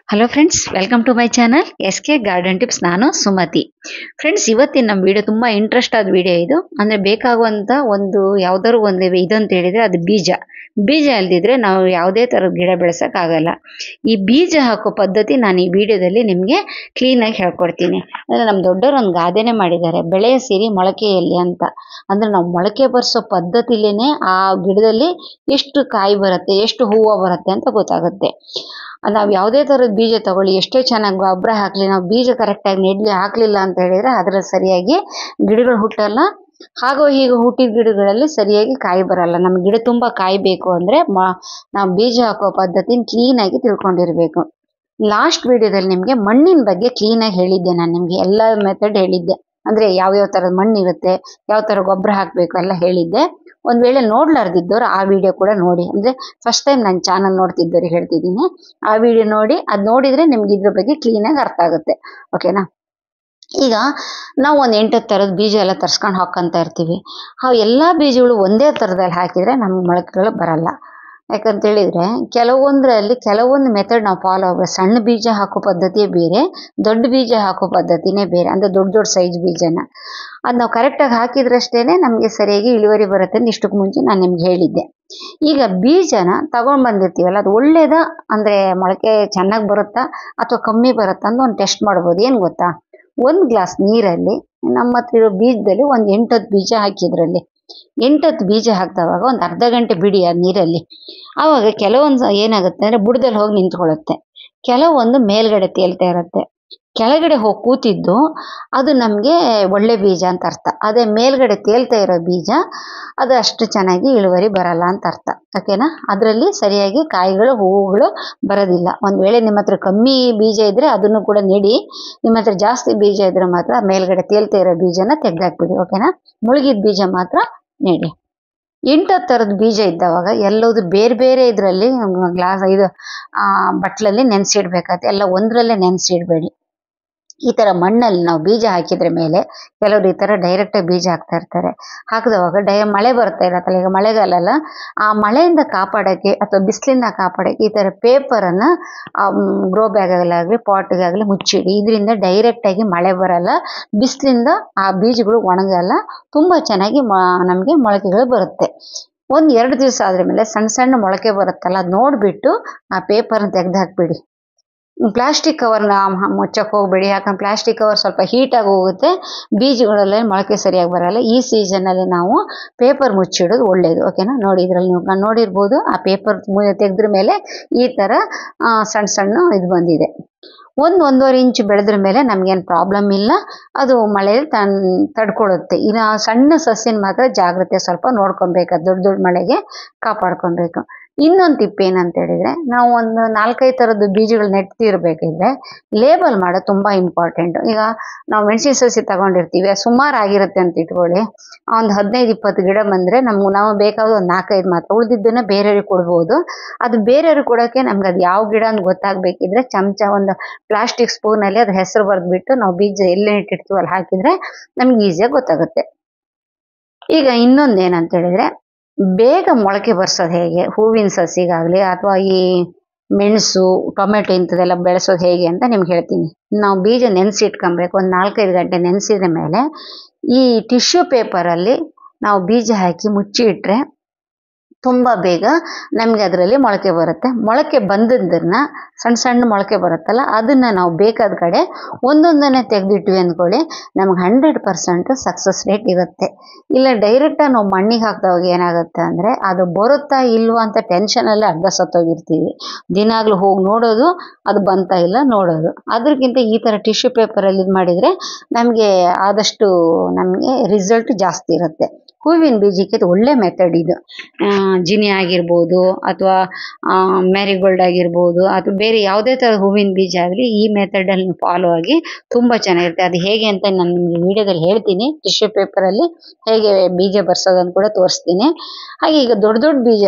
Hello friends, welcome to my channel S K garden tips. ನಾನು Sumathi. Friends, ಇವತ್ತಿನ ನಮ್ಮ video ತುಂಬ ಇಂಟ್ರೆಸ್ಟ್ ಆದ ವಿಡಿಯೋ ಇದು. ಅಂದರೆ ಬೇಕಾಗುವಂಥ ಒಂದು ಯಾವುದಾದ್ರು ಒಂದು ಇದಂತ ಹೇಳಿದರೆ ಅದು ಬೀಜ. ಬೀಜ ಅಲ್ದಿದ್ರೆ ನಾವು ಯಾವುದೇ ಥರದ ಗಿಡ ಬೆಳೆಸೋಕ್ಕಾಗಲ್ಲ. ಈ ಬೀಜ ಹಾಕೋ ಪದ್ಧತಿ ನಾನು ಈ ವಿಡಿಯೋದಲ್ಲಿ ನಿಮಗೆ ಕ್ಲೀನಾಗಿ ಹೇಳ್ಕೊಡ್ತೀನಿ. ಅಂದರೆ ನಮ್ಮ ದೊಡ್ಡವರು ಒಂದು ಗಾದೆನೇ ಮಾಡಿದ್ದಾರೆ, ಬೆಳೆಯ ಸಿರಿ ಮೊಳಕೆಯಲ್ಲಿ ಅಂತ. ಅಂದರೆ ನಾವು ಮೊಳಕೆ ಬರೆಸೋ ಪದ್ಧತಿಲೇ ಆ ಗಿಡದಲ್ಲಿ ಎಷ್ಟು ಕಾಯಿ ಬರುತ್ತೆ, ಎಷ್ಟು ಹೂವು ಬರುತ್ತೆ ಅಂತ ಗೊತ್ತಾಗುತ್ತೆ. ನಾವು ಯಾವುದೇ ಥರದ ಬೀಜ ತಗೊಳ್ಳಿ, ಎಷ್ಟೇ ಚೆನ್ನಾಗಿ ಗೊಬ್ಬರ ಹಾಕಲಿ, ನಾವು ಬೀಜ ಕರೆಕ್ಟಾಗಿ ನೆಡಲಿ ಹಾಕಲಿಲ್ಲ ಅಂತ ಹೇಳಿದರೆ ಅದರಲ್ಲಿ ಸರಿಯಾಗಿ ಗಿಡಗಳು ಹುಟ್ಟಲ್ಲ. ಹಾಗೋ ಹೀಗೆ ಹುಟ್ಟಿದ ಗಿಡಗಳಲ್ಲಿ ಸರಿಯಾಗಿ ಕಾಯಿ ಬರಲ್ಲ. ನಮ್ಮ ಗಿಡ ತುಂಬ ಕಾಯಿ ಬೇಕು ಅಂದರೆ ನಾವು ಬೀಜ ಹಾಕೋ ಪದ್ಧತಿನ ಕ್ಲೀನಾಗಿ ತಿಳ್ಕೊಂಡಿರಬೇಕು. ಲಾಸ್ಟ್ ವಿಡಿಯೋದಲ್ಲಿ ನಿಮಗೆ ಮಣ್ಣಿನ ಬಗ್ಗೆ ಕ್ಲೀನಾಗಿ ಹೇಳಿದ್ದೆ. ನಾನು ನಿಮಗೆ ಎಲ್ಲ ಮೆಥಡ್ ಹೇಳಿದ್ದೆ. ಅಂದರೆ ಯಾವ್ಯಾವ ಥರದ ಮಣ್ಣು ಇರುತ್ತೆ, ಯಾವ ಥರ ಗೊಬ್ಬರ ಹಾಕಬೇಕು ಎಲ್ಲ ಹೇಳಿದ್ದೆ. ಒಂದು ವೇಳೆ ನೋಡ್ಲಾರ್ದಿದ್ದವ್ರು ಆ ವಿಡಿಯೋ ಕೂಡ ನೋಡಿ. ಅಂದರೆ ಫಸ್ಟ್ ಟೈಮ್ ನನ್ನ ಚಾನಲ್ ನೋಡ್ತಿದ್ದವ್ರಿಗೆ ಹೇಳ್ತಿದ್ದೀನಿ, ಆ ವಿಡಿಯೋ ನೋಡಿ. ಅದು ನೋಡಿದರೆ ನಿಮ್ಗೆ ಇದ್ರ ಬಗ್ಗೆ ಕ್ಲೀನಾಗಿ ಅರ್ಥ ಆಗುತ್ತೆ. ಓಕೆನಾ? ಈಗ ನಾವು ಒಂದು 8 ಥರದ ಬೀಜ ಎಲ್ಲ ತರ್ಸ್ಕೊಂಡು ಹಾಕ್ಕೊಂತ ಇರ್ತೀವಿ. ಆ ಎಲ್ಲ ಬೀಜಗಳು ಒಂದೇ ಥರದಲ್ಲಿ ಹಾಕಿದರೆ ನಮ್ಗೆ ಮೊಳಕೆಗಳು ಬರಲ್ಲ. ಯಾಕಂತೇಳಿದರೆ ಕೆಲವೊಂದು ಮೆಥಡ್ ನಾವು ಫಾಲೋ ಆಗಬೇಕು. ಸಣ್ಣ ಬೀಜ ಹಾಕೋ ಪದ್ಧತಿಯೇ ಬೇರೆ, ದೊಡ್ಡ ಬೀಜ ಹಾಕೋ ಪದ್ಧತಿನೇ ಬೇರೆ. ಅಂದರೆ ದೊಡ್ಡ ಸೈಜ್ ಬೀಜನ ಅದು ನಾವು ಕರೆಕ್ಟಾಗಿ ಹಾಕಿದ್ರಷ್ಟೇ ನಮಗೆ ಸರಿಯಾಗಿ ಇಳುವರಿ ಬರುತ್ತೆ ಅಂತ ಇಷ್ಟಕ್ಕೆ ಮುಂಚೆ ನಾನು ನಿಮ್ಗೆ ಹೇಳಿದ್ದೆ. ಈಗ ಬೀಜನ ತಗೊಂಡ್ಬಂದಿರ್ತೀವಲ್ಲ, ಅದು ಒಳ್ಳೇದಾ, ಅಂದರೆ ಮೊಳಕೆ ಚೆನ್ನಾಗಿ ಬರುತ್ತಾ ಅಥವಾ ಕಮ್ಮಿ ಬರುತ್ತಾ ಅಂತ ಒಂದು ಟೆಸ್ಟ್ ಮಾಡ್ಬೋದು. ಏನು ಗೊತ್ತಾ, 1 ಗ್ಲಾಸ್ ನೀರಲ್ಲಿ ನಮ್ಮ ಹತ್ರ ಇರೋ ಬೀಜದಲ್ಲಿ ಒಂದು 8-10 ಬೀಜ ಹಾಕಿದ್ರಲ್ಲಿ 8-10 ಬೀಜ ಹಾಕಿದವಾಗ ಒಂದು ಅರ್ಧ ಗಂಟೆ ಬಿಡಿ ಆ ನೀರಲ್ಲಿ. ಆವಾಗ ಕೆಲವೊಂದು ಏನಾಗುತ್ತೆ ಅಂದರೆ ಬುಡದಲ್ಲಿ ಹೋಗಿ ನಿಂತ್ಕೊಳ್ಳುತ್ತೆ, ಕೆಲವೊಂದು ಮೇಲ್ಗಡೆ ತೇಲ್ತಾ ಇರುತ್ತೆ. ಕೆಳಗಡೆ ಹೋಗಿ ಕೂತಿದ್ದು ಅದು ನಮಗೆ ಒಳ್ಳೆ ಬೀಜ ಅಂತ ಅರ್ಥ. ಅದೇ ಮೇಲ್ಗಡೆ ತೇಲ್ತಾ ಇರೋ ಬೀಜ ಅದು ಅಷ್ಟು ಚೆನ್ನಾಗಿ ಇಳುವರಿ ಬರಲ್ಲ ಅಂತ ಅರ್ಥ. ಓಕೆನಾ? ಅದರಲ್ಲಿ ಸರಿಯಾಗಿ ಕಾಯಿಗಳು ಹೂವುಗಳು ಬರೋದಿಲ್ಲ. ಒಂದು ವೇಳೆ ನಿಮ್ಮ ಹತ್ರ ಕಮ್ಮಿ ಬೀಜ ಇದ್ದರೆ ಅದನ್ನು ಕೂಡ ನೆಡಿ. ನಿಮ್ಮ ಹತ್ರ ಜಾಸ್ತಿ ಬೀಜ ಇದ್ರೆ ಮಾತ್ರ ಮೇಲ್ಗಡೆ ತೇಲ್ತಾ ಇರೋ ಬೀಜನ ತೆಗೆದಾಕ್ಬಿಡಿ. ಓಕೆನಾ? ಮುಳುಗಿದ ಬೀಜ ಮಾತ್ರ ನೆಡಿ. 8 ಥರದ ಬೀಜ ಇದ್ದವಾಗ ಎಲ್ಲವುದು ಬೇರೆ ಬೇರೆ ಇದರಲ್ಲಿ ಬಟ್ಲಲ್ಲಿ ನೆನೆಸಿಡ್ಬೇಕಾಗುತ್ತೆ. ಎಲ್ಲ ಒಂದರಲ್ಲೇ ನೆನೆಸಿಡಬೇಡಿ. ಈ ಥರ ಮಣ್ಣಲ್ಲಿ ನಾವು ಬೀಜ ಹಾಕಿದ್ರ ಮೇಲೆ ಕೆಲವರು ಈ ಥರ ಡೈರೆಕ್ಟಾಗಿ ಬೀಜ ಹಾಕ್ತಾ ಇರ್ತಾರೆ. ಹಾಕಿದವಾಗ ಮಳೆ ಬರ್ತಾ ಇರತ್ತಲ್ಲ, ಈಗ ಮಳೆಗಾಲಲ್ಲ, ಆ ಮಳೆಯಿಂದ ಕಾಪಾಡೋಕ್ಕೆ ಅಥವಾ ಬಿಸಿಲಿಂದ ಕಾಪಾಡೋಕ್ಕೆ ಈ ಥರ ಪೇಪರನ್ನು ಗ್ರೋ ಬ್ಯಾಗಲ್ಲಾಗಲಿ ಪಾಟ್ಗಾಗಲಿ ಮುಚ್ಚಿಡಿ. ಇದರಿಂದ ಡೈರೆಕ್ಟಾಗಿ ಮಳೆ ಬರಲ್ಲ, ಬಿಸಿಲಿಂದ ಆ ಬೀಜಗಳು ಒಣಗಲ್ಲ, ತುಂಬ ಚೆನ್ನಾಗಿ ನಮಗೆ ಮೊಳಕೆಗಳು ಬರುತ್ತೆ. 1-2 ದಿವಸ ಆದ್ರ ಮೇಲೆ ಸಣ್ಣ ಸಣ್ಣ ಮೊಳಕೆ ಬರುತ್ತಲ್ಲ, ಅದು ನೋಡಿಬಿಟ್ಟು ಆ ಪೇಪರ್ನ ತೆಗೆದು ಹಾಕ್ಬಿಡಿ. ಪ್ಲಾಸ್ಟಿಕ್ ಕವರ್ನ ಮುಚ್ಚಕ್ಕೆ ಹೋಗಬೇಡಿ. ಯಾಕಂದ್ರೆ ಪ್ಲಾಸ್ಟಿಕ್ ಕವರ್ ಸ್ವಲ್ಪ ಹೀಟಾಗಿ ಹೋಗುತ್ತೆ, ಬೀಜಗಳಲ್ಲೇ ಮೊಳಕೆ ಸರಿಯಾಗಿ ಬರಲ್ಲ. ಈ ಸೀಸನಲ್ಲಿ ನಾವು ಪೇಪರ್ ಮುಚ್ಚಿಡೋದು ಒಳ್ಳೆಯದು. ಓಕೆನಾ? ನೋಡಿ, ಇದರಲ್ಲಿ ನೀವು ನೋಡಿರ್ಬೋದು, ಆ ಪೇಪರ್ ತೆಗೆದ್ರ ಮೇಲೆ ಈ ಥರ ಸಣ್ಣ ಸಣ್ಣ ಇದು ಬಂದಿದೆ. 1-1.5 ಇಂಚು ಬೆಳೆದ್ರ ಮೇಲೆ ನಮಗೇನು ಪ್ರಾಬ್ಲಮ್ ಇಲ್ಲ, ಅದು ಮಳೆಯಲ್ಲಿ ತಡ್ಕೊಳ್ಳುತ್ತೆ. ಇನ್ನು ಸಣ್ಣ ಸಸ್ಯನ ಮಾತ್ರ ಜಾಗ್ರತೆ ಸ್ವಲ್ಪ ನೋಡ್ಕೊಬೇಕು, ದೊಡ್ಡ ಮಳೆಗೆ ಕಾಪಾಡ್ಕೊಬೇಕು. ಇನ್ನೊಂದು ಟಿಪ್ ಏನಂತ ಹೇಳಿದರೆ, ನಾವು ಒಂದು 4-5 ಥರದ್ದು ಬೀಜಗಳು ನೆಟ್ಟಿರಬೇಕಿದ್ರೆ ಲೇಬಲ್ ಮಾಡೋದು ತುಂಬ ಇಂಪಾರ್ಟೆಂಟು. ಈಗ ನಾವು ಮೆಣಸಿನ ಸಸಿ ತಗೊಂಡಿರ್ತೀವಿ, ಸುಮಾರು ಆಗಿರುತ್ತೆ ಅಂತ ಇಟ್ಕೊಳ್ಳಿ. ಒಂದು 15-20 ಗಿಡ ಬಂದರೆ ನಾವು ಬೇಕಾದ ಒಂದು 4-5 ಮಾತ್ರ, ಉಳಿದಿದ್ದನ್ನು ಬೇರೆಯವ್ರಿಗೆ ಕೊಡ್ಬೋದು. ಅದು ಬೇರೆಯವ್ರಿಗೆ ಕೊಡೋಕ್ಕೆ ನಮ್ಗೆ ಅದು ಯಾವ ಗಿಡ ಅಂತ ಗೊತ್ತಾಗಬೇಕಿದ್ರೆ ಒಂದು ಪ್ಲಾಸ್ಟಿಕ್ ಸ್ಪೂನಲ್ಲಿ ಅದು ಹೆಸರು ಬರೆದ್ಬಿಟ್ಟು ನಾವು ಬೀಜ ಎಲ್ಲಿ ನೆಟ್ಟಿರ್ತೀವಿ ಅಲ್ಲಿ ಹಾಕಿದರೆ ನಮ್ಗೆ ಈಸಿಯಾಗಿ ಗೊತ್ತಾಗುತ್ತೆ. ಈಗ ಇನ್ನೊಂದು ಏನಂತ ಹೇಳಿದರೆ, ಬೇಗ ಮೊಳಕೆ ಬರ್ಸೋದು ಹೇಗೆ, ಹೂವಿನ ಸಸಿಗಾಗಲಿ ಅಥವಾ ಈ ಮೆಣಸು, ಟೊಮೆಟೊ ಇಂಥದ್ದೆಲ್ಲ ಬೆಳೆಸೋದು ಹೇಗೆ ಅಂತ ನಿಮ್ಗೆ ಹೇಳ್ತೀನಿ. ನಾವು ಬೀಜ ನೆನೆಸಿಟ್ಕೊಬೇಕು. ಒಂದು 4-5 ಗಂಟೆ ನೆನೆಸಿದ ಮೇಲೆ ಈ ಟಿಶ್ಯೂ ಪೇಪರಲ್ಲಿ ನಾವು ಬೀಜ ಹಾಕಿ ಮುಚ್ಚಿ ಇಟ್ಟರೆ ತುಂಬ ಬೇಗ ನಮಗೆ ಅದರಲ್ಲಿ ಮೊಳಕೆ ಬರುತ್ತೆ. ಮೊಳಕೆ ಬಂದದ್ದನ್ನು ಸಣ್ಣ ಸಣ್ಣ ಮೊಳಕೆ ಬರುತ್ತಲ್ಲ, ಅದನ್ನು ನಾವು ಬೇಕಾದ ಕಡೆ ಒಂದೊಂದನ್ನೇ ತೆಗೆದಿಟ್ವಿ ಅಂದ್ಕೊಳ್ಳಿ, ನಮ್ಗೆ 100% ಸಕ್ಸಸ್ ರೇಟ್ ಇರುತ್ತೆ. ಇಲ್ಲ ಡೈರೆಕ್ಟಾಗಿ ನಾವು ಮಣ್ಣಿಗೆ ಹಾಕಿದವಾಗ ಏನಾಗುತ್ತೆ ಅಂದರೆ, ಅದು ಬರುತ್ತಾ ಇಲ್ವಾ ಅಂತ ಟೆನ್ಷನಲ್ಲಿ ಅರ್ಧ ಸತ್ತೋಗಿರ್ತೀವಿ. ದಿನಾಗಲೂ ಹೋಗಿ ನೋಡೋದು, ಅದು ಬಂತಾ ಇಲ್ಲ ನೋಡೋದು. ಅದಕ್ಕಿಂತ ಈ ಥರ ಟಿಶ್ಯೂ ಪೇಪರಲ್ಲಿ ಇದು ಮಾಡಿದರೆ ನಮಗೆ ಆದಷ್ಟು ನಮಗೆ ರಿಸಲ್ಟ್ ಜಾಸ್ತಿ ಇರುತ್ತೆ. ಹೂವಿನ ಬೀಜಕ್ಕೆ ಇದು ಒಳ್ಳೆ ಮೆಥಡ್ ಇದು. ಜಿನಿ ಆಗಿರ್ಬೋದು ಅಥವಾ ಮ್ಯಾರಿಗೋಲ್ಡ್ ಆಗಿರ್ಬೋದು ಅಥವಾ ಬೇರೆ ಯಾವುದೇ ಥರ ಹೂವಿನ ಬೀಜ ಆಗಲಿ, ಈ ಮೆಥಡಲ್ಲಿ ಫಾಲೋ ಆಗಿ ತುಂಬ ಚೆನ್ನಾಗಿರುತ್ತೆ. ಅದು ಹೇಗೆ ಅಂತ ನಾನು ನಿಮಗೆ ವಿಡಿಯೋದಲ್ಲಿ ಹೇಳ್ತೀನಿ. ಟಿಶ್ಯೂ ಪೇಪರಲ್ಲಿ ಹೇಗೆ ಬೀಜ ಬರ್ಸೋದನ್ನು ಕೂಡ ತೋರಿಸ್ತೀನಿ. ಹಾಗೆ ಈಗ ದೊಡ್ಡ ಬೀಜ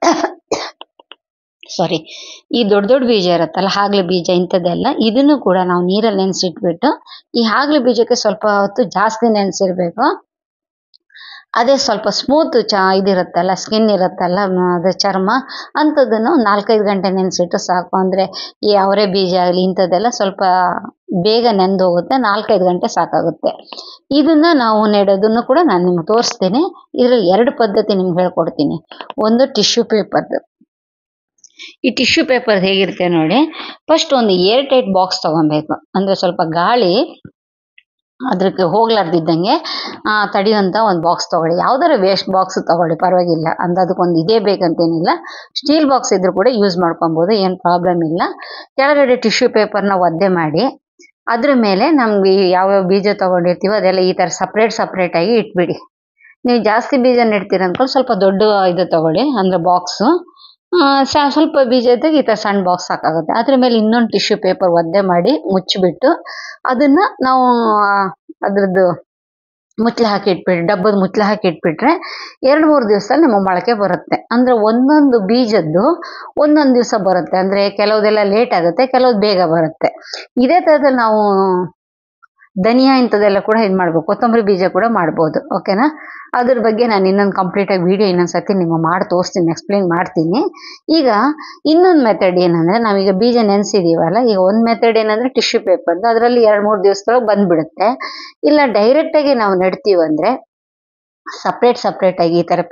ಈ ದೊಡ್ಡ ಬೀಜ ಇರುತ್ತಲ್ಲ, ಹಾಗಲ ಬೀಜ ಇಂಥದ್ದೆಲ್ಲ, ಇದನ್ನು ಕೂಡ ನಾವು ನೀರಲ್ಲಿ ನೆನೆಸಿಟ್ಬಿಟ್ಟು, ಈ ಹಾಗಲ ಬೀಜಕ್ಕೆ ಸ್ವಲ್ಪ ಹೊತ್ತು ಜಾಸ್ತಿ ನೆನೆಸಿರ್ಬೇಕು. ಅದೇ ಸ್ವಲ್ಪ ಸ್ಮೂತ್ ಇದಿರುತ್ತಲ್ಲ, ಸ್ಕಿನ್ ಇರುತ್ತಲ್ಲ, ಅದು ಚರ್ಮ ಅಂಥದ್ದನ್ನು 4-5 ಗಂಟೆ ನೆನೆಸಿಟ್ಟು ಸಾಕು. ಅಂದರೆ ಈ ಅವರೆ ಬೀಜ ಆಗಲಿ ಇಂಥದ್ದೆಲ್ಲ ಸ್ವಲ್ಪ ಬೇಗ ನೆಂದೋಗುತ್ತೆ, 4-5 ಗಂಟೆ ಸಾಕಾಗುತ್ತೆ. ಇದನ್ನು ನಾವು ನೆಡೋದನ್ನು ಕೂಡ ನಾನು ನಿಮ್ಗೆ ತೋರಿಸ್ತೀನಿ. ಇದರಲ್ಲಿ 2 ಪದ್ಧತಿ ನಿಮ್ಗೆ ಹೇಳ್ಕೊಡ್ತೀನಿ. ಒಂದು ಟಿಶ್ಯೂ ಪೇಪರ್ದು. ಈ ಟಿಶ್ಯೂ ಪೇಪರ್ ಹೇಗಿರುತ್ತೆ ನೋಡಿ, ಫಸ್ಟ್ ಒಂದು ಏರ್ ಟೈಟ್ ಬಾಕ್ಸ್ ತೊಗೊಬೇಕು. ಅಂದರೆ ಸ್ವಲ್ಪ ಗಾಳಿ ಅದಕ್ಕೆ ಹೋಗ್ಲಾರ್ದಿದ್ದಂಗೆ ತಡೆಯುವಂಥ ಒಂದು ಬಾಕ್ಸ್ ತೊಗೊಳ್ಳಿ. ಯಾವುದಾದ್ರು ವೇಸ್ಟ್ ಬಾಕ್ಸ್ ತೊಗೊಳ್ಳಿ, ಪರವಾಗಿಲ್ಲ. ಅಂದ್ರೆ ಅದಕ್ಕೊಂದು ಇದೇ ಬೇಕಂತೇನಿಲ್ಲ. ಸ್ಟೀಲ್ ಬಾಕ್ಸ್ ಇದ್ರೂ ಕೂಡ ಯೂಸ್ ಮಾಡ್ಕೊಬೋದು, ಏನು ಪ್ರಾಬ್ಲಮ್ ಇಲ್ಲ. ಕೆಳಗಡೆ ಟಿಶ್ಯೂ ಪೇಪರ್ನ ಒದ್ದೆ ಮಾಡಿ ಅದ್ರ ಮೇಲೆ ನಮ್ಗೆ ಯಾವ್ಯಾವ ಬೀಜ ತೊಗೊಂಡಿರ್ತೀವೋ ಅದೆಲ್ಲ ಈ ಥರ ಸಪ್ರೇಟಾಗಿ ಇಟ್ಬಿಡಿ. ನೀವು ಜಾಸ್ತಿ ಬೀಜ ನೆಡ್ತೀರ ಅಂದ್ಕೊಂಡು ಸ್ವಲ್ಪ ದೊಡ್ಡ ಇದು ತೊಗೊಳ್ಳಿ, ಅಂದರೆ ಬಾಕ್ಸು. ಸ್ವಲ್ಪ ಬೀಜ ಇದ್ದಾಗ ಈ ಥರ ಸಣ್ಣ ಬಾಕ್ಸ್ ಸಾಕಾಗುತ್ತೆ. ಅದ್ರ ಮೇಲೆ ಇನ್ನೊಂದು ಟಿಶ್ಯೂ ಪೇಪರ್ ಒದ್ದೆ ಮಾಡಿ ಮುಚ್ಚಿಬಿಟ್ಟು ಅದನ್ನು ನಾವು ಅದ್ರದ್ದು ಮುಚ್ಚಳ ಹಾಕಿ ಇಟ್ಬಿಟ್ರೆ, ಡಬ್ಬದ ಮುಚ್ಚಳ ಹಾಕಿ ಇಟ್ಬಿಟ್ರೆ 2-3 ದಿವಸದಲ್ಲಿ ನಮ್ಮ ಮೊಳಕೆ ಬರುತ್ತೆ. ಅಂದರೆ ಒಂದೊಂದು ಬೀಜದ್ದು ಒಂದೊಂದು ದಿವಸ ಬರುತ್ತೆ. ಅಂದರೆ ಕೆಲವುದೆಲ್ಲ ಲೇಟ್ ಆಗುತ್ತೆ, ಕೆಲವ್ದು ಬೇಗ ಬರುತ್ತೆ. ಇದೇ ಥರದಲ್ಲಿ ನಾವು ಧನಿಯಾ ಇಂಥದ್ದೆಲ್ಲ ಕೂಡ ಇದು ಮಾಡ್ಬೋದು, ಕೊತ್ತಂಬರಿ ಬೀಜ ಕೂಡ ಮಾಡ್ಬೋದು. ಓಕೆನಾ? ಅದ್ರ ಬಗ್ಗೆ ನಾನು ಇನ್ನೊಂದು ಕಂಪ್ಲೀಟಾಗಿ ವಿಡಿಯೋ ಇನ್ನೊಂದು ಸರ್ತಿ ನಿಮಗೆ ಮಾಡಿ ತೋರಿಸ್ತೀನಿ, ಎಕ್ಸ್ಪ್ಲೇನ್ ಮಾಡ್ತೀನಿ. ಈಗ ಇನ್ನೊಂದು ಮೆಥಡ್ ಏನಂದರೆ, ನಾವೀಗ ಬೀಜ ನೆನೆಸಿದ್ದೀವಲ್ಲ, ಈಗ ಒಂದು ಮೆಥಡ್ ಏನಂದರೆ ಟಿಶ್ಯೂ ಪೇಪರ್ದು, ಅದರಲ್ಲಿ 2-3 ದಿವಸದೊಳಗೆ ಬಂದುಬಿಡುತ್ತೆ. ಇಲ್ಲ ಡೈರೆಕ್ಟಾಗಿ ನಾವು ನೆಡ್ತೀವಂದರೆ ಸಪ್ರೇಟಾಗಿ ಈ ಥರ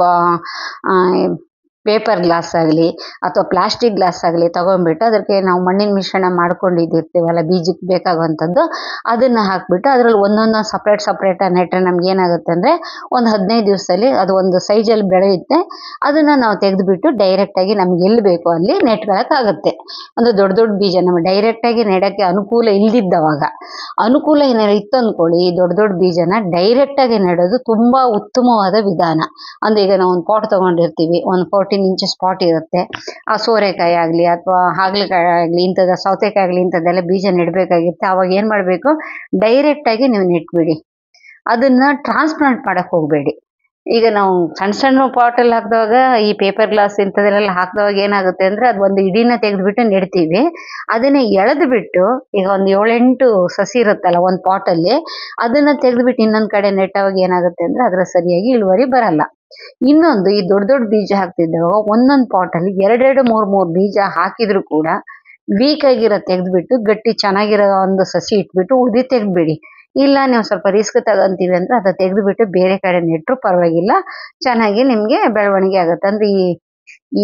ಪೇಪರ್ ಗ್ಲಾಸ್ ಆಗಲಿ ಅಥವಾ ಪ್ಲಾಸ್ಟಿಕ್ ಗ್ಲಾಸ್ ಆಗಲಿ ತೊಗೊಂಡ್ಬಿಟ್ಟು ಅದಕ್ಕೆ ನಾವು ಮಣ್ಣಿನ ಮಿಶ್ರಣ ಮಾಡ್ಕೊಂಡಿದ್ದಿರ್ತೀವಲ್ಲ ಬೀಜಕ್ಕೆ ಬೇಕಾಗುವಂಥದ್ದು, ಅದನ್ನು ಹಾಕಿಬಿಟ್ಟು ಅದರಲ್ಲಿ ಒಂದೊಂದು ಸಪ್ರೇಟಾಗಿ ನೆಟ್ಟರೆ ನಮ್ಗೆ ಏನಾಗುತ್ತೆ ಅಂದರೆ ಒಂದು 15 ದಿವಸದಲ್ಲಿ ಅದು ಒಂದು ಸೈಜಲ್ಲಿ ಬೆಳೆಯುತ್ತೆ. ಅದನ್ನು ನಾವು ತೆಗೆದುಬಿಟ್ಟು ಡೈರೆಕ್ಟಾಗಿ ನಮ್ಗೆ ಎಲ್ಲಿ ಬೇಕೋ ಅಲ್ಲಿ ನೆಟ್ಕೊಳ್ಳೋಕ್ಕಾಗುತ್ತೆ. ಅಂದರೆ ದೊಡ್ಡ ಬೀಜ ನಮ್ಮ ಡೈರೆಕ್ಟಾಗಿ ನೆಡೋಕ್ಕೆ ಅನುಕೂಲ ಇಲ್ಲದಿದ್ದವಾಗ, ಅನುಕೂಲ ಏನಾದ್ರು ಇತ್ತು ಅಂದ್ಕೊಳ್ಳಿ, ದೊಡ್ಡ ಬೀಜನ ಡೈರೆಕ್ಟಾಗಿ ನೆಡೋದು ತುಂಬ ಉತ್ತಮವಾದ ವಿಧಾನ. ಅಂದರೆ ಈಗ ನಾವು ಒಂದು ಪಾಟ್ ತೊಗೊಂಡಿರ್ತೀವಿ, ಒಂದು 14 ಇಂಚಸ್ ಪಾಟ್ ಇರುತ್ತೆ. ಆ ಸೋರೆಕಾಯಿ ಆಗಲಿ ಅಥವಾ ಹಾಗಲಕಾಯಿ ಆಗಲಿ ಇಂಥದ್ದು, ಸೌತೆಕಾಯಿ ಆಗಲಿ ಇಂಥದ್ದೆಲ್ಲ ಬೀಜ ನೆಡಬೇಕಾಗಿರುತ್ತೆ. ಆವಾಗ ಏನು ಮಾಡಬೇಕು, ಡೈರೆಕ್ಟಾಗಿ ನೀವು ನೆಟ್ಬಿಡಿ. ಅದನ್ನು ಟ್ರಾನ್ಸ್ಪ್ಲಾಂಟ್ ಮಾಡೋಕ್ಕೆ ಹೋಗಬೇಡಿ. ಈಗ ನಾವು ಸಣ್ಣ ಪಾಟಲ್ಲಿ ಹಾಕಿದವಾಗ ಈ ಪೇಪರ್ ಗ್ಲಾಸ್ ಇಂಥದ್ದೆಲ್ಲ ಹಾಕಿದವಾಗ ಏನಾಗುತ್ತೆ ಅಂದರೆ ಅದು ಒಂದು ಇಡೀನ ತೆಗೆದುಬಿಟ್ಟು ನೆಡ್ತೀವಿ. ಅದನ್ನೇ ಎಳೆದು ಬಿಟ್ಟು ಈಗ ಒಂದು 7-8 ಸಸಿ ಇರುತ್ತಲ್ಲ ಒಂದು ಪಾಟಲ್ಲಿ, ಅದನ್ನು ತೆಗೆದುಬಿಟ್ಟು ಇನ್ನೊಂದು ಕಡೆ ನೆಟ್ಟವಾಗ ಏನಾಗುತ್ತೆ ಅಂದರೆ ಅದರ ಸರಿಯಾಗಿ ಇಳುವರಿ ಬರಲ್ಲ. ಇನ್ನೊಂದು ಈ ದೊಡ್ಡ ಬೀಜ ಹಾಕ್ತಿದ್ದಾಗ ಒಂದೊಂದು ಪಾಟಲ್ಲಿ 2-3 ಬೀಜ ಹಾಕಿದ್ರು ಕೂಡ ವೀಕ್ ಆಗಿರೋ ತೆಗೆದುಬಿಟ್ಟು ಗಟ್ಟಿ ಚೆನ್ನಾಗಿರೋ ಒಂದು ಸಸಿ ಇಟ್ಬಿಟ್ಟು ಉಳಿದು ತೆಗೆದ್ಬಿಡಿ. ಇಲ್ಲ ನೀವು ಸ್ವಲ್ಪ ರಿಸ್ಕ್ ತಗೊಂತೀವಿ ಅಂದರೆ அதை ತೆಗೆದುಬಿಟ್ಟು ಬೇರೆ ಕಡೆ ನೆಟ್ಟರು ಪರವಾಗಿಲ್ಲ, ಚೆನ್ನಾಗಿ ನಿಮಗೆ ಬೆಳವಣಿಗೆ ಆಗುತ್ತೆ. ಅಂದರೆ ಈ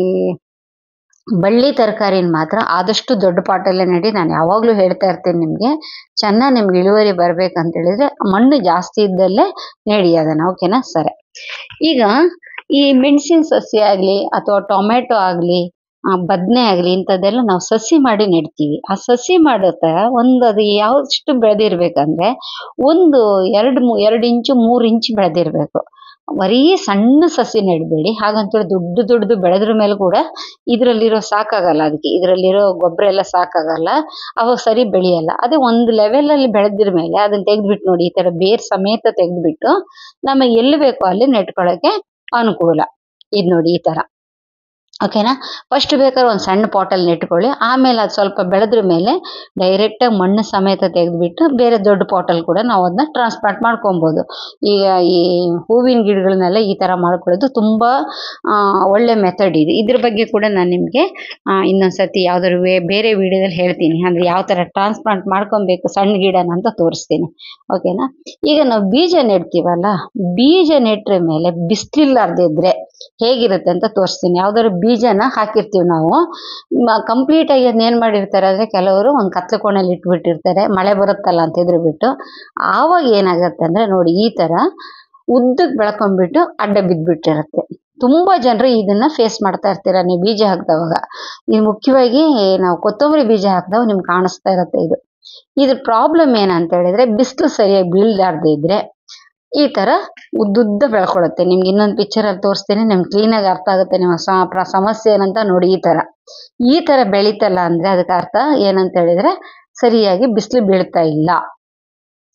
ಬಳ್ಳಿ ತರಕಾರಿನ ಮಾತ್ರ ಆದಷ್ಟು ದೊಡ್ಡ ಪಾಟಲ್ಲೇ ನೆಡಿ. ನಾನು ಯಾವಾಗಲೂ ಹೇಳ್ತಾ ಇರ್ತೀನಿ ನಿಮಗೆ, ಚೆನ್ನಾಗಿ ನಿಮ್ಗೆ ಇಳುವರಿ ಬರ್ಬೇಕಂತ ಹೇಳಿದ್ರೆ ಮಣ್ಣು ಜಾಸ್ತಿ ಇದ್ದಲ್ಲೇ ನೆಡಿ ಅದನ್ನು. ಓಕೆನಾ? ಸರಿ. ಈಗ ಈ ಮೆಣಸಿನ ಸಸಿ ಆಗಲಿ ಅಥವಾ ಟೊಮೆಟೊ ಆಗಲಿ ಬದನೆ ಆಗಲಿ ಇಂಥದ್ದೆಲ್ಲ ನಾವು ಸಸಿ ಮಾಡಿ ನೆಡ್ತೀವಿ. ಆ ಸಸಿ ಮಾಡುತ್ತಾ ಅದು ಯಾವಷ್ಟು ಬೆಳೆದಿರ್ಬೇಕಂದ್ರೆ ಒಂದು 2 ಇಂಚು 3 ಇಂಚು ಬೆಳೆದಿರಬೇಕು. ಬರೀ ಸಣ್ಣ ಸಸಿ ನೆಡಬೇಡಿ. ಹಾಗಂತೇಳಿ ದೊಡ್ಡದು ಬೆಳೆದ್ರ ಮೇಲೆ ಕೂಡ ಇದರಲ್ಲಿರೋ ಸಾಕಾಗಲ್ಲ, ಅದಕ್ಕೆ ಇದರಲ್ಲಿರೋ ಗೊಬ್ಬರ ಎಲ್ಲ ಸಾಕಾಗಲ್ಲ, ಅವಾಗ ಸರಿ ಬೆಳೆಯಲ್ಲ. ಅದೇ ಒಂದು ಲೆವೆಲಲ್ಲಿ ಬೆಳೆದಿರ ಮೇಲೆ ಅದನ್ನು ತೆಗೆದುಬಿಟ್ಟು ನೋಡಿ, ಈ ಥರ ಬೇರ್ ಸಮೇತ ತೆಗೆದುಬಿಟ್ಟು ನಮಗೆ ಎಲ್ಲಿ ಬೇಕೋ ಅಲ್ಲಿ ನೆಟ್ಕೊಳ್ಳೋಕ್ಕೆ ಅನುಕೂಲ. ಇದು ನೋಡಿ ಈ ಥರ. ಓಕೆನಾ? ಫಸ್ಟ್ ಬೇಕಾದ್ರೆ ಒಂದು ಸಣ್ಣ ಪಾಟಲ್ಲಿ ನೆಟ್ಕೊಳ್ಳಿ. ಆಮೇಲೆ ಅದು ಸ್ವಲ್ಪ ಬೆಳೆದ್ರ ಮೇಲೆ ಡೈರೆಕ್ಟಾಗಿ ಮಣ್ಣು ಸಮೇತ ತೆಗೆದುಬಿಟ್ಟು ಬೇರೆ ದೊಡ್ಡ ಪಾಟಲ್ಲಿ ಕೂಡ ನಾವು ಅದನ್ನ ಟ್ರಾನ್ಸ್ಪ್ಲಾಂಟ್ ಮಾಡ್ಕೊಬೋದು. ಈಗ ಈ ಹೂವಿನ ಗಿಡಗಳನ್ನೆಲ್ಲ ಈ ಥರ ಮಾಡ್ಕೊಳ್ಳೋದು ತುಂಬ ಒಳ್ಳೆ ಮೆಥಡ್ ಇದು. ಇದ್ರ ಬಗ್ಗೆ ಕೂಡ ನಾನು ನಿಮಗೆ ಇನ್ನೊಂದು ಸರ್ತಿ ಯಾವ್ದಾದ್ರು ಬೇರೆ ವಿಡಿಯೋದಲ್ಲಿ ಹೇಳ್ತೀನಿ. ಅಂದರೆ ಯಾವ ಥರ ಟ್ರಾನ್ಸ್ಪ್ಲಾಂಟ್ ಮಾಡ್ಕೊಬೇಕು ಸಣ್ಣ ಗಿಡನ ಅಂತ ತೋರಿಸ್ತೀನಿ. ಓಕೆನಾ? ಈಗ ನಾವು ಬೀಜ ನೆಡ್ತೀವಲ್ಲ, ಬೀಜ ನೆಟ್ರ ಮೇಲೆ ಬಿಸಿಲಿಲ್ಲಾರ್ದಿದ್ರೆ ಹೇಗಿರುತ್ತೆ ಅಂತ ತೋರಿಸ್ತೀನಿ. ಯಾವ್ದಾದ್ರು ಬೀಜನ ಹಾಕಿರ್ತೀವಿ ನಾವು, ಕಂಪ್ಲೀಟಾಗಿ ಅದನ್ನ ಏನು ಮಾಡಿರ್ತಾರೆ ಅಂದರೆ ಕೆಲವರು ಒಂದು ಕತ್ಲೆ ಕೋಣೆಯಲ್ಲಿ ಇಟ್ಬಿಟ್ಟಿರ್ತಾರೆ, ಮಳೆ ಬರುತ್ತಲ್ಲ ಅಂತ ಬಿಟ್ಟು. ಆವಾಗ ಏನಾಗುತ್ತೆ ಅಂದರೆ ನೋಡಿ ಈ ಥರ ಉದ್ದಕ್ಕೆ ಬೆಳ್ಕೊಂಡ್ಬಿಟ್ಟು ಅಡ್ಡ ಬಿದ್ದುಬಿಟ್ಟಿರುತ್ತೆ. ತುಂಬ ಜನರು ಇದನ್ನು ಫೇಸ್ ಮಾಡ್ತಾ ಇರ್ತೀರ ನೀವು ಬೀಜ ಹಾಕಿದವಾಗ. ಇದು ಮುಖ್ಯವಾಗಿ ನಾವು ಕೊತ್ತಂಬರಿ ಬೀಜ ಹಾಕಿದವಾಗ ನಿಮ್ಗೆ ಕಾಣಿಸ್ತಾ ಇರುತ್ತೆ. ಇದ್ರ ಪ್ರಾಬ್ಲಮ್ ಏನಂತ ಹೇಳಿದ್ರೆ, ಬಿಸಿಲು ಸರಿಯಾಗಿ ಬೀಳಲಾರ್ದೇ ಇದ್ರೆ ಈ ಥರ ಉದ್ದುದ್ದ ಬೆಳ್ಕೊಳ್ಳುತ್ತೆ. ನಿಮ್ಗೆ ಇನ್ನೊಂದು ಪಿಕ್ಚರಲ್ಲಿ ತೋರಿಸ್ತೀನಿ, ನಿಮ್ಗೆ ಕ್ಲೀನಾಗಿ ಅರ್ಥ ಆಗುತ್ತೆ ನಿಮ್ಮ ಸಮಸ್ಯೆ ಏನಂತ ನೋಡಿ. ಈ ಥರ ಬೆಳೀತಲ್ಲ ಅಂದರೆ ಅದಕ್ಕೆ ಅರ್ಥ ಏನಂತ ಹೇಳಿದರೆ ಸರಿಯಾಗಿ ಬಿಸಿಲು ಬೀಳ್ತಾ ಇಲ್ಲ.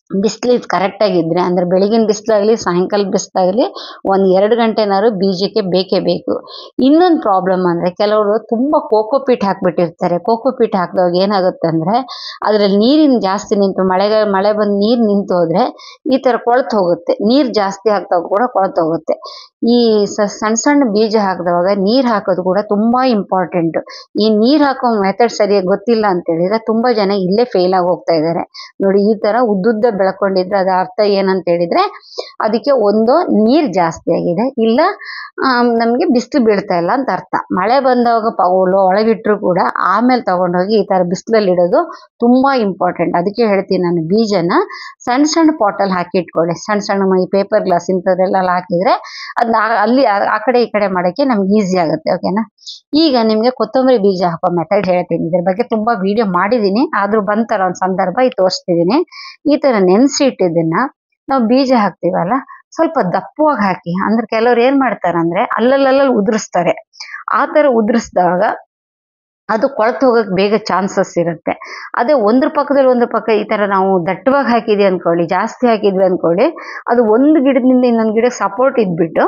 ಬಿಸಿಲು ಕರೆಕ್ಟಾಗಿದ್ದರೆ, ಅಂದರೆ ಬೆಳಗಿನ ಬಿಸಿಲಾಗಲಿ ಸಾಯಂಕಾಲದ ಬಿಸಿಲಾಗಲಿ 1-2 ಗಂಟೆನಾದ್ರು ಬೀಜಕ್ಕೆ ಬೇಕೇ ಬೇಕು. ಇನ್ನೊಂದು ಪ್ರಾಬ್ಲಮ್ ಅಂದರೆ ಕೆಲವರು ತುಂಬ ಕೋಕೋಪೀಟ್ ಹಾಕಿಬಿಟ್ಟಿರ್ತಾರೆ. ಕೋಕೋಪೀಟ್ ಹಾಕಿದಾಗ ಏನಾಗುತ್ತೆ ಅಂದರೆ ಅದರಲ್ಲಿ ನೀರಿನ ಜಾಸ್ತಿ ನಿಂತು ಮಳೆ ಬಂದು ನೀರು ನಿಂತು ಹೋದರೆ ಈ ಥರ ಕೊಳ್ತು ಹೋಗುತ್ತೆ. ನೀರು ಜಾಸ್ತಿ ಹಾಕಿದಾಗ ಕೂಡ ಕೊಳ್ತು ಹೋಗುತ್ತೆ. ಈ ಸಣ್ಣ ಸಣ್ಣ ಬೀಜ ಹಾಕಿದವಾಗ ನೀರು ಹಾಕೋದು ಕೂಡ ತುಂಬ ಇಂಪಾರ್ಟೆಂಟು. ಈ ನೀರು ಹಾಕೋ ಮೆಥಡ್ ಸರಿಯಾಗಿ ಗೊತ್ತಿಲ್ಲ ಅಂತೇಳಿದರೆ ತುಂಬ ಜನ ಇಲ್ಲೇ ಫೇಲ್ ಆಗಿ ಹೋಗ್ತಾ ಇದ್ದಾರೆ. ನೋಡಿ, ಈ ಥರ ಉದ್ದುದ್ದ ಬೆಳ್ಕೊಂಡಿದ್ರೆ ಅದರ ಅರ್ಥ ಏನಂತ ಹೇಳಿದರೆ ಅದಕ್ಕೆ ಒಂದು ನೀರು ಜಾಸ್ತಿ ಆಗಿದೆ, ಇಲ್ಲ ನಮಗೆ ಬಿಸಿಲು ಬೀಳ್ತಾ ಇಲ್ಲ ಅಂತ ಅರ್ಥ. ಮಳೆ ಬಂದಾಗ ಒಳಗಿಟ್ಟರು ಕೂಡ ಆಮೇಲೆ ತೊಗೊಂಡೋಗಿ ಈ ಥರ ಬಿಸಿಲಲ್ಲಿ ಇಡೋದು ತುಂಬ ಇಂಪಾರ್ಟೆಂಟ್. ಅದಕ್ಕೆ ಹೇಳ್ತೀನಿ ನಾನು, ಬೀಜನ ಸಣ್ಣ ಸಣ್ಣ ಪಾಟಲ್ಲಿ ಹಾಕಿ ಇಟ್ಕೊಳ್ಳಿ. ಸಣ್ಣ ಸಣ್ಣ ಈ ಪೇಪರ್ ಗ್ಲಾಸ್ ಇಂಥದ್ದೆಲ್ಲ ಹಾಕಿದರೆ ಅದನ್ನ ಅಲ್ಲಿ ಆ ಕಡೆ ಈ ಕಡೆ ಮಾಡೋಕ್ಕೆ ನಮ್ಗೆ ಈಸಿ ಆಗುತ್ತೆ. ಓಕೆನಾ? ಈಗ ನಿಮಗೆ ಕೊತ್ತಂಬರಿ ಬೀಜ ಹಾಕೋ ಮೆಥಡ್ ಹೇಳ್ತೀನಿ. ಇದ್ರ ಬಗ್ಗೆ ತುಂಬ ವಿಡಿಯೋ ಮಾಡಿದ್ದೀನಿ, ಆದರೂ ಬಂತಲ್ಲ ಒಂದು ಸಂದರ್ಭ ಈ ತೋರಿಸ್ತಿದ್ದೀನಿ. ಈ ಥರ ನೆನೆಸಿ ಇಟ್ಟಿದ್ದನ್ನ ನಾವು ಬೀಜ ಹಾಕ್ತೀವಲ್ಲ, ಸ್ವಲ್ಪ ದಪ್ಪವಾಗಿ ಹಾಕಿ. ಅಂದ್ರೆ ಕೆಲವ್ರು ಏನು ಮಾಡ್ತಾರೆ ಅಂದರೆ ಅಲ್ಲಲ್ಲಿ ಉದುರಿಸ್ತಾರೆ. ಆ ಥರ ಉದುರಿಸಿದಾಗ ಅದು ಕೊಳ್ತು ಹೋಗೋಕ್ಕೆ ಬೇಗ ಚಾನ್ಸಸ್ ಇರುತ್ತೆ. ಅದೇ ಒಂದ್ರ ಪಕ್ಕದಲ್ಲಿ ಒಂದು ಪಕ್ಕ ಈ ಥರ ನಾವು ದಟ್ಟವಾಗಿ ಹಾಕಿದ್ವಿ ಅಂದ್ಕೊಳ್ಳಿ, ಜಾಸ್ತಿ ಹಾಕಿದ್ವಿ ಅಂದ್ಕೊಳ್ಳಿ, ಅದು ಒಂದು ಗಿಡದಿಂದ ಇನ್ನೊಂದು ಗಿಡಕ್ಕೆ ಸಪೋರ್ಟ್ ಇದ್ಬಿಟ್ಟು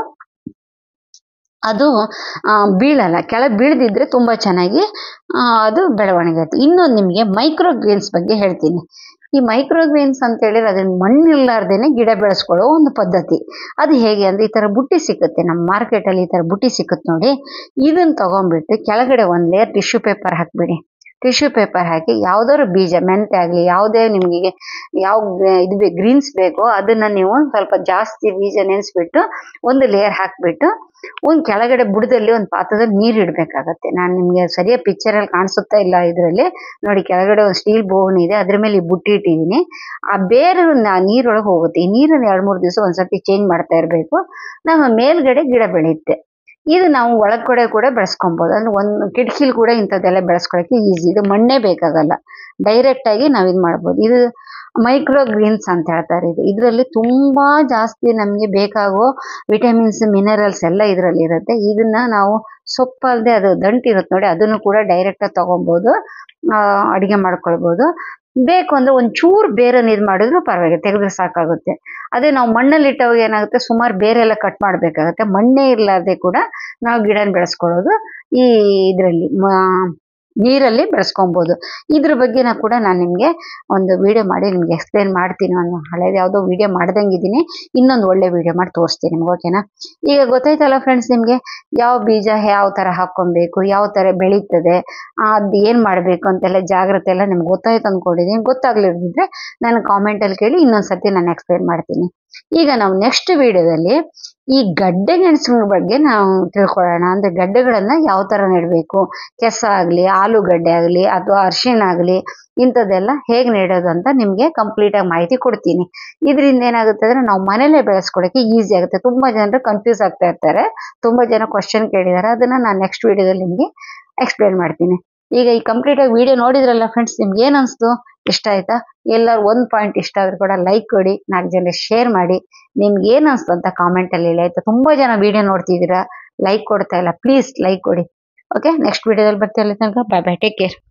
ಅದು ಬೀಳಲ್ಲ. ಕೆಳಗೆ ಬೀಳದಿದ್ರೆ ತುಂಬ ಚೆನ್ನಾಗಿ ಅದು ಬೆಳವಣಿಗೆ ಆಯ್ತು. ಇನ್ನೊಂದು ನಿಮಗೆ ಮೈಕ್ರೋಗ್ರೀನ್ಸ್ ಬಗ್ಗೆ ಹೇಳ್ತೀನಿ. ಈ ಮೈಕ್ರೋಗ್ರೀನ್ಸ್ ಅಂತ ಹೇಳಿದ್ರೆ ಅದನ್ನ ಮಣ್ಣಿಲ್ಲಾರ್ದೇನೆ ಗಿಡ ಬೆಳೆಸ್ಕೊಳ್ಳೋ ಒಂದು ಪದ್ಧತಿ. ಅದು ಹೇಗೆ ಅಂದರೆ ಈ ಥರ ಬುಟ್ಟಿ ಸಿಗುತ್ತೆ ನಮ್ಮ ಮಾರ್ಕೆಟಲ್ಲಿ, ಈ ಥರ ಬುಟ್ಟಿ ಸಿಗುತ್ತೆ ನೋಡಿ. ಇದನ್ನು ತೊಗೊಂಡ್ಬಿಟ್ಟು ಕೆಳಗಡೆ ಒಂದು ಲೇಯರ್ ಟಿಶ್ಯೂ ಪೇಪರ್ ಹಾಕಿಬಿಡಿ. ಟಿಶ್ಯೂ ಪೇಪರ್ ಹಾಕಿ ಯಾವುದಾದ್ರು ಬೀಜ, ಮೆಂತೆ ಆಗಲಿ, ಯಾವುದೇ ನಿಮಗೆ ಯಾವ ಇದು ಗ್ರೀನ್ಸ್ ಬೇಕೋ ಅದನ್ನು ನೀವು ಸ್ವಲ್ಪ ಜಾಸ್ತಿ ಬೀಜ ನೆನೆಸ್ಬಿಟ್ಟು ಒಂದು ಲೇಯರ್ ಹಾಕಿಬಿಟ್ಟು ಒಂದು ಕೆಳಗಡೆ ಬುಡದಲ್ಲಿ ಒಂದು ಪಾತ್ರದಲ್ಲಿ ನೀರು ಇಡಬೇಕಾಗತ್ತೆ. ನಾನು ನಿಮಗೆ ಸರಿಯಾಗಿ ಪಿಕ್ಚರಲ್ಲಿ ಕಾಣಿಸುತ್ತಾ ಇಲ್ಲ ಇದರಲ್ಲಿ ನೋಡಿ, ಕೆಳಗಡೆ ಒಂದು ಸ್ಟೀಲ್ ಬೋನ್ ಇದೆ, ಅದ್ರ ಮೇಲೆ ಈ ಬುಟ್ಟಿ ಇಟ್ಟಿದ್ದೀನಿ. ಆ ಬೇರೆ ನೀರೊಳಗೆ ಹೋಗುತ್ತೆ. ಈ ನೀರನ್ನು 2-3 ದಿವಸ ಒಂದ್ಸತಿ ಚೇಂಜ್ ಮಾಡ್ತಾ ಇರಬೇಕು. ನಮ್ಮ ಮೇಲ್ಗಡೆ ಗಿಡ ಬೆಳೆಯುತ್ತೆ. ಇದು ನಾವು ಒಳಗಡೆ ಕೂಡ ಬೆಳೆಸ್ಕೊಬೋದು. ಅಂದರೆ ಒಂದು ಕಿಟಕಿಲಿ ಕೂಡ ಇಂಥದ್ದೆಲ್ಲ ಬೆಳೆಸ್ಕೊಳ್ಳೋಕ್ಕೆ ಈಸಿ. ಇದು ಮಣ್ಣೇ ಬೇಕಾಗಲ್ಲ, ಡೈರೆಕ್ಟಾಗಿ ನಾವು ಇದು ಮಾಡ್ಬೋದು. ಇದು ಮೈಕ್ರೋಗ್ರೀನ್ಸ್ ಅಂತ ಹೇಳ್ತಾರೆ. ಇದರಲ್ಲಿ ತುಂಬ ಜಾಸ್ತಿ ನಮಗೆ ಬೇಕಾಗೋ ವಿಟಮಿನ್ಸ್, ಮಿನರಲ್ಸ್ ಎಲ್ಲ ಇದರಲ್ಲಿ ಇರುತ್ತೆ. ಇದನ್ನು ನಾವು ಸೊಪ್ಪಲ್ಲದೆ ಅದು ದಂಟು ಇರುತ್ತೆ ನೋಡಿ, ಅದನ್ನು ಕೂಡ ಡೈರೆಕ್ಟಾಗಿ ತೊಗೊಬೋದು, ಅಡುಗೆ ಮಾಡ್ಕೊಳ್ಬೋದು. ಬೇಕು ಅಂದರೆ ಒಂಚೂರು ಬೇರನ್ನು ಇದು ಮಾಡಿದ್ರು ಪರವಾಗಿಲ್ಲ, ತೆಗೆದ್ರೆ ಸಾಕಾಗುತ್ತೆ. ಅದೇ ನಾವು ಮಣ್ಣಲ್ಲಿ ಇಟ್ಟವಾಗ ಏನಾಗುತ್ತೆ, ಸುಮಾರು ಬೇರೆ ಎಲ್ಲ ಕಟ್ ಮಾಡಬೇಕಾಗತ್ತೆ. ಮಣ್ಣೇ ಇರಲಾರ್ದೆ ಕೂಡ ನಾವು ಗಿಡನ ಬೆಳೆಸ್ಕೊಳ್ಳೋದು ಈ ಇದರಲ್ಲಿ ನೀರಲ್ಲಿ ಬೆಳೆಸ್ಕೊಬೋದು. ಇದ್ರ ಬಗ್ಗೆ ಕೂಡ ನಾನು ನಿಮಗೆ ಒಂದು ವಿಡಿಯೋ ಮಾಡಿ ನಿಮಗೆ ಎಕ್ಸ್ಪ್ಲೇನ್ ಮಾಡ್ತೀನಿ. ನಾನು ಹಳೇದು ಯಾವುದೋ ವಿಡಿಯೋ ಮಾಡ್ದಂಗಿದ್ದೀನಿ, ಇನ್ನೊಂದು ಒಳ್ಳೆ ವಿಡಿಯೋ ಮಾಡಿ ತೋರಿಸ್ತೀನಿ ನಿಮ್ಗೆ. ಓಕೆನಾ? ಈಗ ಗೊತ್ತಾಯ್ತಲ್ಲ ಫ್ರೆಂಡ್ಸ್, ನಿಮಗೆ ಯಾವ ಬೀಜ ಯಾವ ಥರ ಹಾಕ್ಕೊಬೇಕು, ಯಾವ ಥರ ಬೆಳೀತದೆ, ಅದು ಏನು ಮಾಡಬೇಕು ಅಂತೆಲ್ಲ ಜಾಗ್ರತೆ ಎಲ್ಲ ನಿಮ್ಗೆ ಗೊತ್ತಾಯ್ತು ಅಂದ್ಕೊಂಡಿದ್ದೀನಿ. ಗೊತ್ತಾಗ್ಲಿರ್ದಿದ್ರೆ ನಾನು ಕಾಮೆಂಟಲ್ಲಿ ಕೇಳಿ ಇನ್ನೊಂದು ಸರ್ತಿ ನಾನು ಎಕ್ಸ್ಪ್ಲೇನ್ ಮಾಡ್ತೀನಿ. ಈಗ ನಾವು ನೆಕ್ಸ್ಟ್ ವಿಡಿಯೋದಲ್ಲಿ ಈ ಗಡ್ಡೆ ಗೆಣಸುಗಳ ಬಗ್ಗೆ ನಾವು ತಿಳ್ಕೊಳ್ಳೋಣ. ಅಂದರೆ ಗಡ್ಡೆಗಳನ್ನು ಯಾವ ಥರ ನೆಡಬೇಕು, ಕೆಸ ಆಗಲಿ, ಆಲೂಗಡ್ಡೆ ಆಗಲಿ, ಅಥವಾ ಅರಿಶಿಣ ಆಗಲಿ, ಇಂಥದ್ದೆಲ್ಲ ಹೇಗೆ ನೆಡೋದು ಅಂತ ನಿಮಗೆ ಕಂಪ್ಲೀಟಾಗಿ ಮಾಹಿತಿ ಕೊಡ್ತೀನಿ. ಇದರಿಂದ ಏನಾಗುತ್ತೆ ಅಂದರೆ ನಾವು ಮನೇಲೇ ಬೆಳೆಸ್ಕೊಳ್ಳೋಕ್ಕೆ ಈಸಿ ಆಗುತ್ತೆ. ತುಂಬ ಜನರು ಕನ್ಫ್ಯೂಸ್ ಆಗ್ತಾ ಇರ್ತಾರೆ, ತುಂಬ ಜನ ಕ್ವಶನ್ ಕೇಳಿದ್ದಾರೆ. ಅದನ್ನು ನಾನು ನೆಕ್ಸ್ಟ್ ವಿಡಿಯೋದಲ್ಲಿ ನಿಮಗೆ ಎಕ್ಸ್ಪ್ಲೇನ್ ಮಾಡ್ತೀನಿ. ಈಗ ಈ ಕಂಪ್ಲೀಟಾಗಿ ವಿಡಿಯೋ ನೋಡಿದ್ರಲ್ಲ ಫ್ರೆಂಡ್ಸ್, ನಿಮ್ಗೆ ಏನು ಅನಿಸ್ತು? ಇಷ್ಟ ಆಯ್ತಾ? ಎಲ್ಲರೂ ಒಂದು ಪಾಯಿಂಟ್ ಇಷ್ಟ ಆದರೂ ಕೂಡ ಲೈಕ್ ಕೊಡಿ, 4 ಜನರಿಗೆ ಶೇರ್ ಮಾಡಿ. ನಿಮ್ಗೆ ಏನು ಅನಿಸ್ತು ಅಂತ ಕಾಮೆಂಟಲ್ಲಿ ಹೇಳಿ ಆಯಿತಾ? ತುಂಬ ಜನ ವಿಡಿಯೋ ನೋಡ್ತಿದ್ದೀರಾ, ಲೈಕ್ ಕೊಡ್ತಾ ಇಲ್ಲ, ಪ್ಲೀಸ್ ಲೈಕ್ ಕೊಡಿ. ಓಕೆ, ನೆಕ್ಸ್ಟ್ ವಿಡಿಯೋದಲ್ಲಿ ಬರ್ತೀವಿ. ಅಲ್ಲಿ ತನಕ ಬಾಯ್ ಬಾಯ್, ಟೇಕ್ ಕೇರ್.